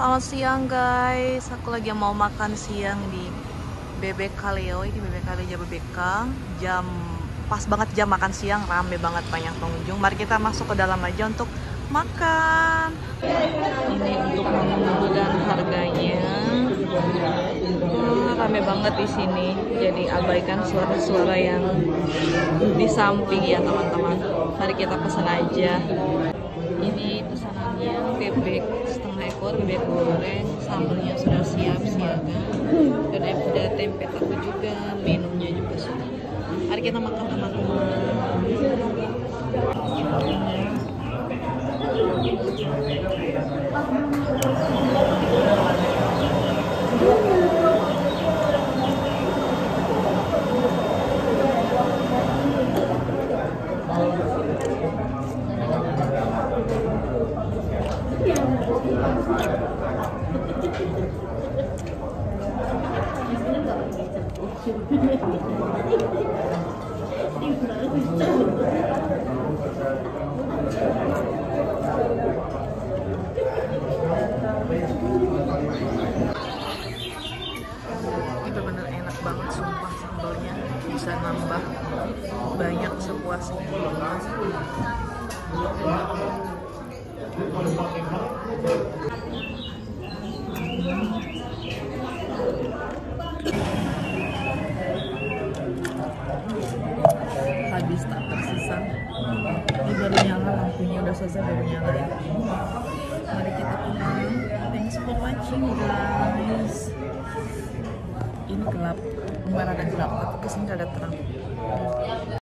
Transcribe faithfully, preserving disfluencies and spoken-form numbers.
Selamat siang guys, aku lagi mau makan siang di Bebek Kaleo, ini Bebek Kaleo Jababeka. Jam pas banget jam makan siang, rame banget banyak pengunjung. Mari kita masuk ke dalam aja untuk makan. Ini untuk menu dan harganya. Hmm, rame banget di sini. Jadi abaikan suara-suara yang di samping ya teman-teman. Mari kita pesan aja. Ini pesanannya bebek setengah ekor, bebek goreng, sambelnya sudah siap siaga, dan ada tempe tahu juga, menunya juga sudah. Mari kita makan teman-teman. Itu bener enak banget sumpah, sambalnya bisa nambah banyak sepuasnya. Habis tak tersisa. Ini baru nyala, lampunya udah selesai baru nyala ya. Mari kita pulang. Thanks for watching guys. Ini gelap, lumayan ada gelap, tapi kesini ada terang.